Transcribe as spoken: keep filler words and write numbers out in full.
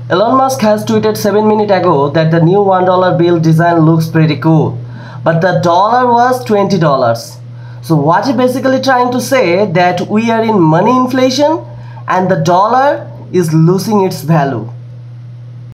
Elon Musk has tweeted seven minutes ago that the new one dollar bill design looks pretty cool, but the dollar was twenty dollars. So what he basically trying to say that we are in money inflation and the dollar is losing its value.